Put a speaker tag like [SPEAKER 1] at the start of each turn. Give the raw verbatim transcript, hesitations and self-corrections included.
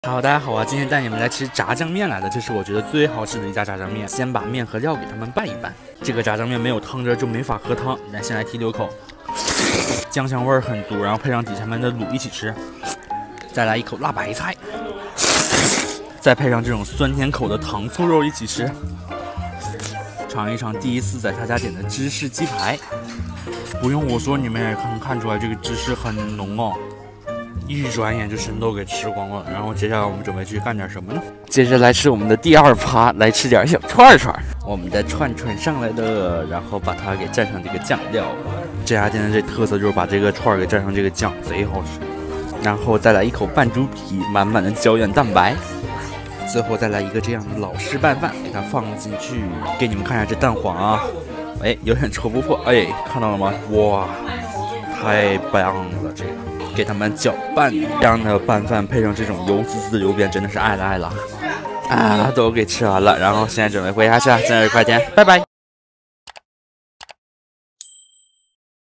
[SPEAKER 1] 好，大家好啊！今天带你们来吃炸酱面来的，这是我觉得最好吃的一家炸酱面。先把面和料给它们拌一拌。这个炸酱面没有汤汁就没法喝汤，咱先来提六口，酱香味儿很足，然后配上底下面的卤一起吃。再来一口辣白菜，再配上这种酸甜口的糖醋肉一起吃。尝一尝第一次在他家点的芝士鸡排，不用我说，你们也能看出来这个芝士很浓哦。 一转眼就全都给吃光了，然后接下来我们准备去干点什么呢？接着来吃我们的第二趴，来吃点小串串。我们的串串上来了，然后把它给蘸上这个酱料。这家店的这特色就是把这个串给蘸上这个酱，贼好吃。然后再来一口拌猪皮，满满的胶原蛋白。最后再来一个这样的老式拌饭，给它放进去，给你们看一下这蛋黄啊，哎，有点戳不破，哎，看到了吗？哇，太棒了这个。 给他们搅拌，这样的拌饭配上这种油滋滋的油边，真的是爱了爱了啊！都给吃完了，然后现在准备回家去了，生日快点，拜拜。